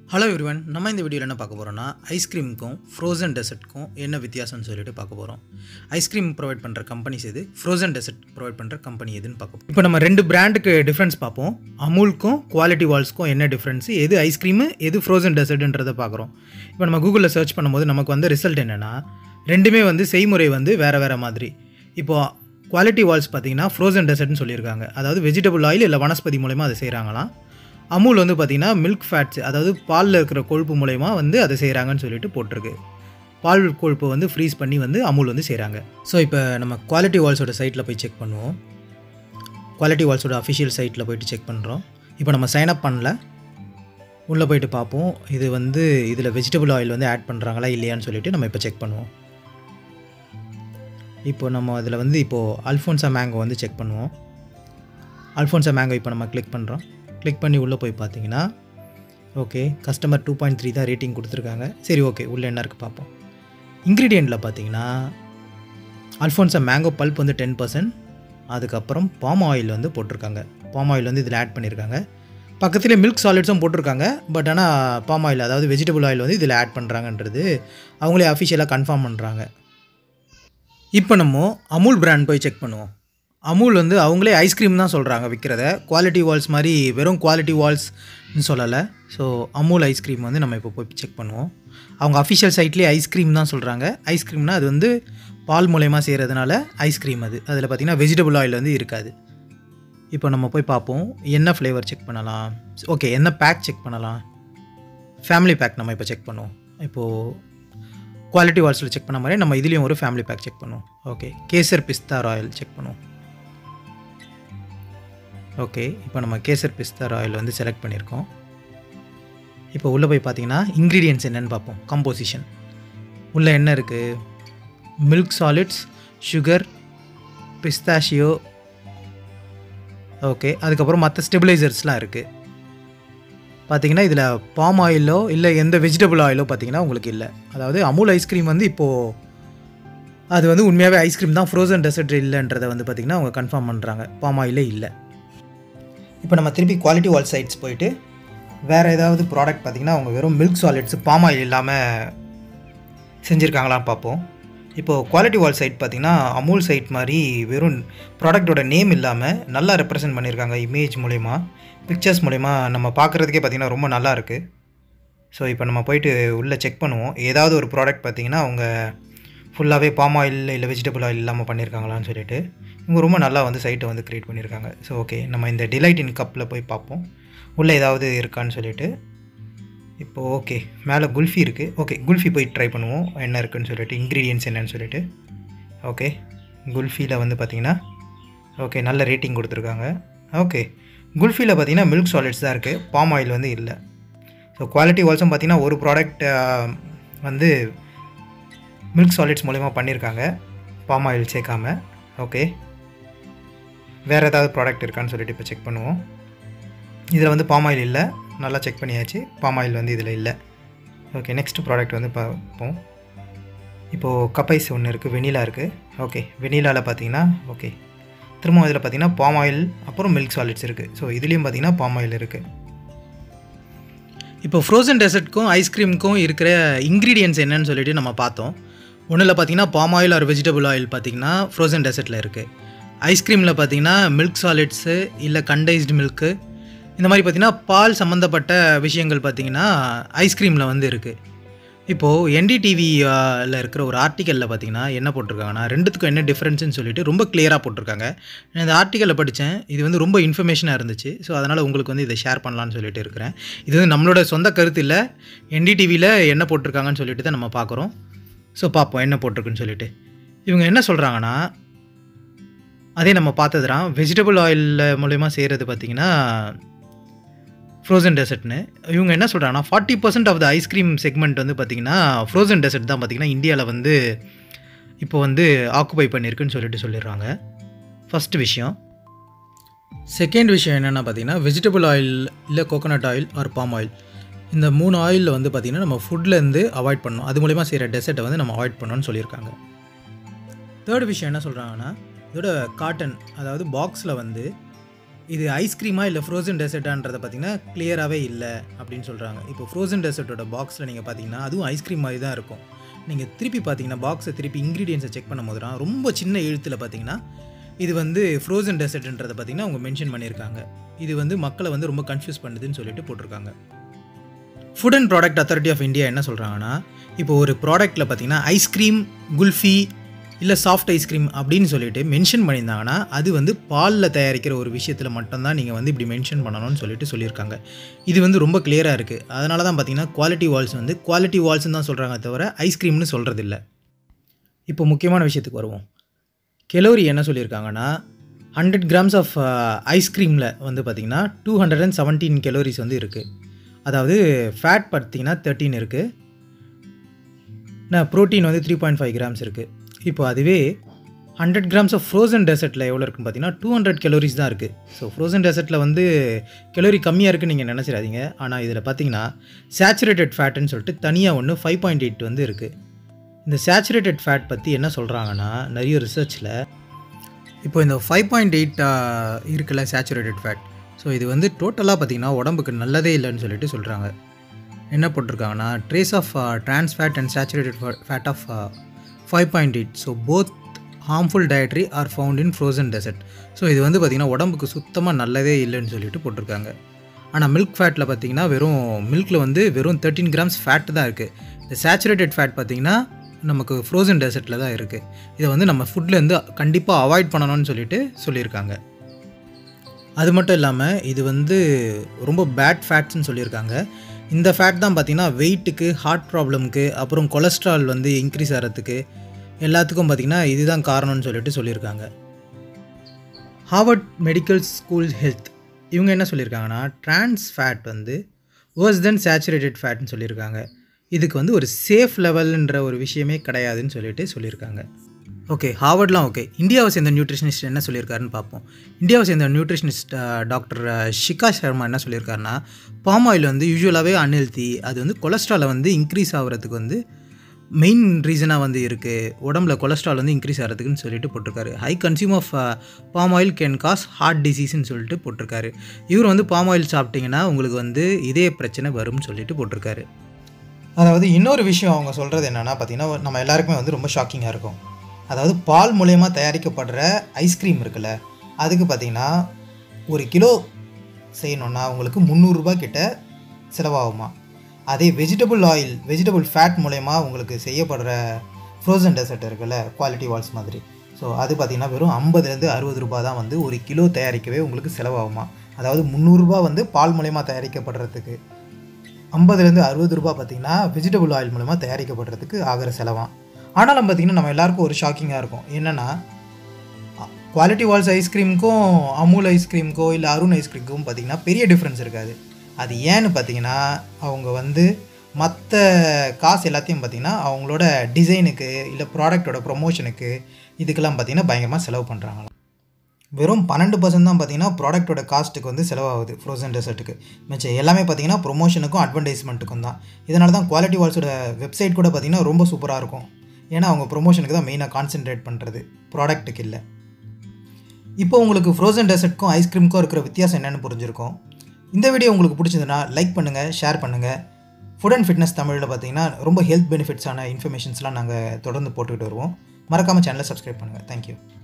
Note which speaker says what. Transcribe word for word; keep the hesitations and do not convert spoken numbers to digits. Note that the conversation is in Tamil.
Speaker 1: ஹலோ எவ்ரிவன், நம்ம இந்த வீடியோவில் என்ன பார்க்க போகிறோம்னா ஐஸ்கிரீமுக்கும் ஃப்ரோசன் டெசர்ட்க்கும் என்ன வித்தியாசம்னு சொல்லிட்டு பார்க்க போகிறோம். ஐஸ்கிரீம் ப்ரொவைட் பண்ணுற கம்பெனிஸ் எது, ஃப்ரோசன் டெசர்ட் ப்ரொவைட் பண்ணுற கம்பெனி எதுன்னு பார்க்க போகிறோம். இப்போ நம்ம ரெண்டு பிராண்டுக்கு டிஃப்ரென்ஸ் பார்ப்போம். அமுல்க்கும் குவாலிட்டி வால்ஸ்க்கும் என்ன டிஃப்ரென்ஸ், எது ஐஸ்கிரீமு எது ஃப்ரோசன் டெசர்ட்ன்றதை பார்க்குறோம். இப்போ நம்ம கூகுளில் சர்ச் பண்ணும்போது நமக்கு வந்து ரிசல்ட் என்னென்னா ரெண்டுமே வந்து செய்முறை வந்து வேறு வேறு மாதிரி. இப்போது குவாலிட்டி வால்ஸ் பார்த்திங்கன்னா ஃப்ரோசன் டெசர்ட்னு சொல்லியிருக்காங்க, அதாவது வெஜிடபிள் ஆயில் இல்லை வனஸ்பதி மூலமாக அதை செய்கிறாங்களாம். அமுல் வந்து பார்த்திங்கன்னா மில்க் ஃபேட்ஸ், அதாவது பாலில் இருக்கிற கொழுப்பு மூலயமா வந்து அதை செய்கிறாங்கன்னு சொல்லிட்டு போட்டிருக்கு. பால் கொழுப்பு வந்து ஃப்ரீஸ் பண்ணி வந்து அமுல் வந்து செய்கிறாங்க. ஸோ இப்போ நம்ம குவாலிட்டி வால்ஸோட சைட்டில் போய் செக் பண்ணுவோம். குவாலிட்டி வால்ஸோட அஃபிஷியல் சைட்டில் போய்ட்டு செக் பண்ணுறோம். இப்போ நம்ம சைன் அப் பண்ணல, உள்ளே போய்ட்டு பார்ப்போம். இது வந்து இதில் வெஜிடபிள் ஆயில் வந்து ஆட் பண்ணுறாங்களா இல்லையான்னு சொல்லிட்டு நம்ம இப்போ செக் பண்ணுவோம். இப்போ நம்ம அதில் வந்து இப்போது அல்ஃபோன்சா மேங்கோ வந்து செக் பண்ணுவோம். அல்ஃபோன்சா மேங்கோ இப்போ நம்ம கிளிக் பண்ணுறோம். கிளிக் பண்ணி உள்ளே போய் பார்த்தீங்கன்னா okay, customer two point three தான் ரேட்டிங் கொடுத்துருக்காங்க. சரி, ஓகே, உள்ளே என்ன இருக்குது பார்ப்போம். இன்க்ரீடியண்ட்டில் பார்த்தீங்கன்னா அல்ஃபோன்சா மேங்கோ பல்ப் வந்து டென் பர்சன்ட், அதுக்கப்புறம் பாம் ஆயில் வந்து போட்டிருக்காங்க. பாம் ஆயில் வந்து இதில் ஆட் பண்ணியிருக்காங்க. பக்கத்துலேயே மில்க் சாலிட்ஸும் போட்டிருக்காங்க. பட் ஆனால் பாம் ஆயில், அதாவது வெஜிடபிள் ஆயில் வந்து இதில் ஆட் பண்ணுறாங்கன்றது அவங்களே அஃபிஷியலாக கன்ஃபார்ம் பண்ணுறாங்க. இப்போ நம்ம அமுல் பிராண்ட் போய் செக் பண்ணுவோம். அமுல் வந்து அவங்களே ஐஸ்கிரீம் தான் சொல்கிறாங்க விற்கிறத, குவாலிட்டி வால்ஸ் மாதிரி வெறும் குவாலிட்டி வால்ஸ்ன்னு சொல்லலை. ஸோ அமுல் ஐஸ்கிரீம் வந்து நம்ம இப்போ போய் செக் பண்ணுவோம். அவங்க அஃபிஷியல் சைட்லேயே ஐஸ்கிரீம் தான் சொல்கிறாங்க. ஐஸ்கிரீம்னால் அது வந்து பால் மூலயமா செய்கிறதுனால ஐஸ்கிரீம் அது. அதில் பார்த்திங்கன்னா வெஜிடபிள் ஆயில் வந்து இருக்காது. இப்போ நம்ம போய் பார்ப்போம் என்ன ஃப்ளேவர் செக் பண்ணலாம். ஓகே, என்ன பேக் செக் பண்ணலாம். ஃபேமிலி பேக் நம்ம இப்போ செக் பண்ணுவோம். இப்போது குவாலிட்டி வால்ஸில் செக் பண்ண மாதிரி நம்ம இதுலேயும் ஒரு ஃபேமிலி பேக் செக் பண்ணுவோம். Okay, kesar pista royal check பண்ணுவோம். ஓகே, இப்போ நம்ம கேசர் பிஸ்தா ஆயில் வந்து செலக்ட் பண்ணியிருக்கோம். இப்போ உள்ளே போய் பார்த்தீங்கன்னா இன்க்ரீடியன்ட்ஸ் என்னென்னு பார்ப்போம். கம்போசிஷன் உள்ளே என்ன இருக்குது, milk solids, sugar, pistachio, okay, அதுக்கப்புறம் மற்ற ஸ்டெபிளைசர்ஸ்லாம் இருக்குது. பார்த்தீங்கன்னா இதில் பாம் ஆயிலோ இல்லை எந்த வெஜிடபிள் ஆயிலோ பார்த்தீங்கன்னா உங்களுக்கு இல்லை. அதாவது அமுல் ஐஸ்கிரீம் வந்து இப்போது அது வந்து உண்மையாகவே ஐஸ்கிரீம் தான், ஃப்ரோசன் டெசர்ட் இல்லைன்றதை வந்து பார்த்திங்கன்னா அவங்க கன்ஃபார்ம் பண்ணுறாங்க. பாம் ஆயிலே இல்லை. இப்போ நம்ம திருப்பி குவாலிட்டி வால் சைட்ஸ் போயிட்டு வேறு ஏதாவது ப்ராடக்ட் பார்த்திங்கன்னா அவங்க வெறும் மில்க் சாலிட்ஸ் பாம் ஆயில் இல்லாமல் செஞ்சுருக்காங்களான்னு பார்ப்போம். இப்போது குவாலிட்டி வால் சைட் பார்த்திங்கன்னா அமுல் சைட் மாதிரி வெறும் ப்ராடக்டோட நேம் இல்லாமல் நல்லா ரெப்ரசன்ட் பண்ணியிருக்காங்க. இமேஜ் மூலயமா, பிக்சர்ஸ் மூலயமா நம்ம பார்க்குறதுக்கே பார்த்திங்கன்னா ரொம்ப நல்லா இருக்குது. ஸோ இப்போ நம்ம போயிட்டு உள்ளே செக் பண்ணுவோம். ஏதாவது ஒரு ப்ராடக்ட் பார்த்திங்கன்னா அவங்க ஃபுல்லாகவே பாம் ஆயில் இல்லை வெஜிடபிள் ஆயில் இல்லாமல் பண்ணியிருக்காங்களான்னு சொல்லிட்டு இவங்க ரொம்ப நல்லா வந்து சைட்டை வந்து க்ரியேட் பண்ணியிருக்காங்க. ஸோ ஓகே, நம்ம இந்த டிலைட் இன் கப்பில் போய் பார்ப்போம் உள்ளே ஏதாவது இருக்கான்னு சொல்லிட்டு. இப்போது ஓகே, மேலே குல்ஃபி இருக்குது. ஓகே, குல்ஃபி போய் ட்ரை பண்ணுவோம் என்ன இருக்குதுன்னு சொல்லிட்டு, இன்க்ரீடியன்ட்ஸ் என்னன்னு சொல்லிட்டு. ஓகே, குல்ஃபியில் வந்து பார்த்திங்கன்னா ஓகே நல்ல ரேட்டிங் கொடுத்துருக்காங்க. ஓகே, குல்ஃபியில் பார்த்திங்கன்னா மில்க் சாலிட்ஸ் தான் இருக்குது, பாம் ஆயில் வந்து இல்லை. ஸோ குவாலிட்டி வால்ஸும் பார்த்திங்கன்னா ஒரு ப்ராடக்ட் வந்து மில்க் சாலிட்ஸ் மூலமா பண்ணியிருக்காங்க, பாம் ஆயில் சேர்க்காம. ஓகே, வேறு ஏதாவது ப்ராடக்ட் இருக்கான்னு சொல்லிட்டு இப்போ செக் பண்ணுவோம். இதில் வந்து பாம் ஆயில் இல்லை, நல்லா செக் பண்ணியாச்சு, பாம் ஆயில் வந்து இதில் இல்லை. ஓகே, நெக்ஸ்ட் ப்ராடக்ட் வந்து பார்ப்போம். இப்போது கப்பைஸ் ஒன்று இருக்குது, வெனிலா இருக்குது. ஓகே, வெனிலாவில் பார்த்தீங்கன்னா ஓகே திரும்ப இதில் பார்த்தீங்கன்னா பாம் ஆயில் அப்புறம் மில்க் சாலிட்ஸ் இருக்குது. ஸோ இதுலேயும் பார்த்தீங்கன்னா பாம் ஆயில் இருக்குது. இப்போ ஃப்ரோசன் டெசர்ட்க்கும் ஐஸ்கிரீமுக்கும் இருக்கிற இன்க்ரீடியன்ட்ஸ் என்னன்னு சொல்லிட்டு நம்ம பார்த்தோம். ஒன்றில் பார்த்தீங்கன்னா palm oil or vegetable oil பார்த்தீங்கன்னா ஃப்ரோசன் டெசர்ட்டில் இருக்குது. ஐஸ்கிரீமில் பார்த்தீங்கன்னா மில்க் சாலிட்ஸு இல்லை கண்டைஸ்டு மில்க்கு இந்த மாதிரி பார்த்தீங்கன்னா பால் சம்மந்தப்பட்ட விஷயங்கள் பார்த்தீங்கன்னா ஐஸ்கிரீமில் வந்து இருக்குது. இப்போது என்டிடிவியில் இருக்கிற ஒரு ஆர்டிக்கலில் பார்த்தீங்கன்னா என்ன போட்டிருக்காங்கன்னா ரெண்டுத்துக்கும் என்ன டிஃப்ரென்ஸ்னு சொல்லிட்டு ரொம்ப கிளியராக போட்டிருக்காங்க. நான் இந்த ஆர்டிக்கலில் படித்தேன், இது வந்து ரொம்ப இன்ஃபர்மேஷனாக இருந்துச்சு. ஸோ அதனால் உங்களுக்கு வந்து இதை ஷேர் பண்ணலான்னு சொல்லிட்டு இருக்கிறேன். இது வந்து நம்மளோட சொந்த கருத்து இல்லை, என்டிடிவியில் என்ன போட்டிருக்காங்கன்னு சொல்லிட்டு தான் நம்ம பார்க்குறோம். ஸோ பார்ப்போம் என்ன போட்டிருக்குன்னு சொல்லிட்டு. இவங்க என்ன சொல்கிறாங்கன்னா அதே நம்ம பார்த்ததுதான், வெஜிடபிள் ஆயில் மூலயமா செய்கிறது பார்த்திங்கன்னா ஃப்ரோசன் டெசர்ட்னு. இவங்க என்ன சொல்கிறாங்கன்னா forty percent of the ice cream segment வந்து பார்த்திங்கன்னா ஃப்ரோசன் டெசர்ட் தான் பார்த்திங்கன்னா இந்தியாவில் வந்து இப்போ வந்து ஆக்குபை பண்ணியிருக்குன்னு சொல்லிட்டு சொல்லிடுறாங்க. ஃபஸ்ட்டு விஷயம். செகண்ட் விஷயம் என்னென்னா பார்த்திங்கன்னா வெஜிடபிள் ஆயில் இல்லை coconut oil or palm oil, இந்த மூணு ஆயிலில் வந்து பார்த்திங்கன்னா நம்ம ஃபுட்லேருந்து அவாய்ட் பண்ணணும், அது மூலிமா செய்கிற டெசர்ட்டை வந்து நம்ம அவாய்ட் பண்ணணும்னு சொல்லியிருக்காங்க. தேர்ட் விஷயம் என்ன சொல்கிறாங்கன்னா இதோட காட்டன், அதாவது பாக்ஸில் வந்து இது ஐஸ்கிரீமா இல்லை ஃப்ரோசன் டெசர்ட்டான்றதை பார்த்தீங்கன்னா கிளியராகவே இல்லை அப்படின்னு சொல்கிறாங்க. இப்போ ஃப்ரோசன் டெசர்ட்டோட பாக்ஸில் நீங்கள் பார்த்தீங்கன்னா அதுவும் ஐஸ்கிரீம் மாதிரி தான் இருக்கும். நீங்கள் திருப்பி பார்த்தீங்கன்னா பாக்ஸை திருப்பி இன்க்ரீடியன்ஸை செக் பண்ணும் போது தான் ரொம்ப சின்ன எழுத்தில் பார்த்தீங்கன்னா இது வந்து ஃப்ரோசன் டெசர்ட்ன்றதை பார்த்தீங்கன்னா அவங்க மென்ஷன் பண்ணியிருக்காங்க. இது வந்து மக்களை வந்து ரொம்ப கன்ஃபியூஸ் பண்ணுதுன்னு சொல்லிட்டு போட்டிருக்காங்க. Food and product authority of India என்ன சொல்கிறாங்கன்னா, இப்போ ஒரு ப்ராடக்ட்டில் பார்த்தீங்கன்னா ஐஸ்கிரீம், குல்ஃபி இல்லை சாஃப்ட் ஐஸ்கிரீம் அப்படின்னு சொல்லிட்டு மென்ஷன் பண்ணியிருந்தாங்கன்னா அது வந்து பாலில் தயாரிக்கிற ஒரு விஷயத்தில் மட்டும்தான் நீங்கள் வந்து இப்படி மென்ஷன் பண்ணணும்னு சொல்லிட்டு சொல்லியிருக்காங்க. இது வந்து ரொம்ப கிளியராக இருக்குது. அதனால தான் பார்த்தீங்கன்னா குவாலிட்டி வால்ஸ் வந்து குவாலிட்டி வால்ஸ்ன்னு தான் சொல்கிறாங்க தவிர ஐஸ்கிரீம்னு சொல்கிறதில்ல. இப்போ முக்கியமான விஷயத்துக்கு வருவோம். கெலோரி என்ன சொல்லியிருக்காங்கன்னா, ஹண்ட்ரட் கிராம்ஸ் ஆஃப் ஐஸ்கிரீமில் வந்து பார்த்திங்கன்னா two hundred and seventeen calories வந்து இருக்குது. அதாவது ஃபேட் பார்த்திங்கன்னா தேர்ட்டீன் இருக்குது, நான் ப்ரோட்டீன் வந்து த்ரீ பாயிண்ட் ஃபைவ் கிராம்ஸ் இருக்குது. இப்போ அதுவே ஹண்ட்ரட் கிராம்ஸ் ஆஃப் ஃப்ரோசன் டெசர்ட்டில் எவ்வளோ இருக்குன்னு பார்த்தீங்கன்னா டூ ஹண்ட்ரட் கெலோரிஸ் தான் இருக்குது. ஸோ ஃப்ரோசன் டெசர்ட்டில் வந்து கெலோரி கம்மியாக இருக்குன்னு நீங்கள் நினச்சிடாதீங்க. ஆனால் இதில் பார்த்தீங்கன்னா சேச்சுரேட்டட் ஃபேட்டுன்னு சொல்லிட்டு தனியாக ஒன்று ஃபைவ் பாயிண்ட் எயிட் வந்து இருக்குது. இந்த சேச்சுரேட்டட் ஃபேட் பற்றி என்ன சொல்கிறாங்கன்னா, நிறைய ரிசர்ச்சில் இப்போ இந்த ஃபைவ் பாயிண்ட் எயிட் இருக்குல்ல சேச்சுரேட்டட் ஃபேட், ஸோ இது வந்து டோட்டலாக பார்த்திங்கன்னா உடம்புக்கு நல்லதே இல்லைன்னு சொல்லிட்டு சொல்கிறாங்க. என்ன போட்டிருக்காங்கன்னா, trace of trans fat and saturated fat of five point eight, so both harmful dietary are found in frozen dessert. So இது வந்து பார்த்திங்கன்னா உடம்புக்கு சுத்தமாக நல்லதே இல்லைன்னு சொல்லிட்டு போட்டிருக்காங்க. ஆனால் மில்க் ஃபேட்டில் பார்த்திங்கன்னா வெறும் மில்கில் வந்து வெறும் தேர்ட்டீன் கிராம்ஸ் ஃபேட் தான் இருக்குது. இந்த சேச்சுரேட்டட் ஃபேட் பார்த்திங்கன்னா நமக்கு ஃப்ரோசன் டெசர்ட்டில் தான் இருக்குது. இதை வந்து நம்ம ஃபுட்லேருந்து கண்டிப்பாக அவாய்ட் பண்ணணும்னு சொல்லிட்டு சொல்லியிருக்காங்க. அது மட்டும் இல்லாமல் இது வந்து ரொம்ப பேட் ஃபேட்ஸ்ன்னு சொல்லியிருக்காங்க. இந்த ஃபேட் தான் பார்த்திங்கன்னா வெயிட்டுக்கு, ஹார்ட் ப்ராப்ளம்க்கு, அப்புறம் கொலஸ்ட்ரால் வந்து இன்க்ரீஸ் ஆகிறதுக்கு எல்லாத்துக்கும் பார்த்திங்கன்னா இதுதான் காரணம்னு சொல்லிட்டு சொல்லியிருக்காங்க. ஹார்வர்ட் மெடிக்கல் ஸ்கூல் ஹெல்த் இவங்க என்ன சொல்லியிருக்காங்கன்னா, ட்ரான்ஸ் ஃபேட் வந்து வேர்ஸ் தென் சேச்சுரேட்டட் ஃபேட்னு சொல்லியிருக்காங்க. இதுக்கு வந்து ஒரு சேஃப் லெவல்ன்ற ஒரு விஷயமே கிடையாதுன்னு சொல்லிட்டு சொல்லியிருக்காங்க. ஓகே, ஹார்வர்ட்லாம் ஓகே. இந்தியாவை சேர்ந்த நியூட்ரிஷனிஸ்ட் என்ன சொல்லியிருக்காருன்னு பார்ப்போம். இந்தியாவை சேர்ந்த நியூட்ரிஷனிஸ்ட் டாக்டர் ஷிகா சர்மா என்ன சொல்லியிருக்காருன்னா, பாம் ஆயில் வந்து யூஸ்வலாகவே அன்ஹெல்த்தி, அது வந்து கொலஸ்ட்ராலை வந்து இன்க்ரீஸ் ஆகிறதுக்கு வந்து மெயின் ரீசனாக வந்து இருக்குது, உடம்புல கொலஸ்ட்ரால் வந்து இன்க்ரீஸ் ஆகிறதுக்குன்னு சொல்லிட்டு போட்டிருக்காரு. High consume of palm oil can cause heart டிசீஸ்ன்னு சொல்லிட்டு போட்டிருக்காரு. இவர் வந்து பாம் ஆயில் சாப்பிட்டிங்கன்னா உங்களுக்கு வந்து இதே பிரச்சனை வரும்னு சொல்லிட்டு போட்டிருக்காரு. அதாவது இன்னொரு விஷயம் அவங்க சொல்கிறது என்னென்னா பார்த்திங்கன்னா, நம்ம எல்லாருக்குமே வந்து ரொம்ப ஷாக்கிங்காக இருக்கும். அதாவது பால் மூலயமா தயாரிக்கப்படுற ஐஸ்கிரீம் இருக்குல்ல, அதுக்கு பார்த்திங்கன்னா ஒரு கிலோ செய்யணுன்னா உங்களுக்கு முந்நூறுரூபா கிட்ட செலவாகுமா. அதே வெஜிடபிள் ஆயில், வெஜிடபிள் ஃபேட் மூலயமா உங்களுக்கு செய்யப்படுற ஃப்ரோசன் டெசர்ட் இருக்குல்ல, குவாலிட்டி வால்ஸ் மாதிரி, ஸோ அது பார்த்திங்கன்னா வெறும் ஐம்பதுலேருந்து அறுபது ரூபா தான் வந்து ஒரு கிலோ தயாரிக்கவே உங்களுக்கு செலவாகுமா. அதாவது முந்நூறுரூபா வந்து பால் மூலயமா தயாரிக்கப்படுறதுக்கு, ஐம்பதுலேருந்து அறுபது ரூபா பார்த்திங்கன்னா வெஜிடபிள் ஆயில் மூலமாக தயாரிக்கப்படுறதுக்கு ஆகிற செலவாம். ஆனாலும் பார்த்திங்கன்னா நம்ம எல்லாருக்கும் ஒரு ஷாக்கிங்காக இருக்கும். என்னென்னா, குவாலிட்டி வால்ஸ் ஐஸ்கிரீமுக்கும் அமுல் ஐஸ்கிரீமுக்கோ இல்லை அருண் ஐஸ்கிரீமுக்கும் பார்த்திங்கன்னா பெரிய டிஃப்ரென்ஸ் இருக்காது. அது ஏன்னு பார்த்திங்கன்னா, அவங்க வந்து மற்ற காசு எல்லாத்தையும் பார்த்திங்கன்னா அவங்களோட டிசைனுக்கு இல்லை ப்ராடக்டோட ப்ரொமோஷனுக்கு இதுக்கெல்லாம் பார்த்திங்கன்னா பயங்கரமாக செலவு பண்ணுறாங்களாம். வெறும் பன்னெண்டு பர்சன்ட் தான் பார்த்திங்கன்னா ப்ராடக்டோட காஸ்ட்டுக்கு வந்து செலவாகுது ஃப்ரோசன் டெசர்ட்டுக்கு. மிச்சம் எல்லாமே பார்த்திங்கன்னா ப்ரொமோஷனுக்கும் அட்வர்டைஸ்மெண்ட்டுக்கும் தான். இதனால தான் குவாலிட்டி வால்ஸோட வெப்சைட் கூட பார்த்திங்கன்னா ரொம்ப சூப்பராக இருக்கும். ஏன்னா அவங்க ப்ரொமோஷனுக்கு தான் மெயினாக கான்சென்ட்ரேட் பண்ணுறது, ப்ராடக்ட்டுக்கு இல்லை. இப்போ உங்களுக்கு ஃப்ரோசன் டெசர்ட்க்கும் ஐஸ்கிரீமுக்கும் இருக்கிற வித்தியாசம் என்னென்னு புரிஞ்சிருக்கும். இந்த வீடியோ உங்களுக்கு பிடிச்சதுன்னா லைக் பண்ணுங்கள், ஷேர் பண்ணுங்கள். ஃபுட் அண்ட் ஃபிட்னஸ் தமிழில் பார்த்திங்கன்னா ரொம்ப ஹெல்த் பெனிஃபிட்ஸான இன்ஃபர்மேஷன்ஸ்லாம் நாங்கள் தொடர்ந்து போட்டுக்கிட்டு வருவோம். மறக்காமல் சேனலை சப்ஸ்கிரைப் பண்ணுங்கள். தேங்க்யூ.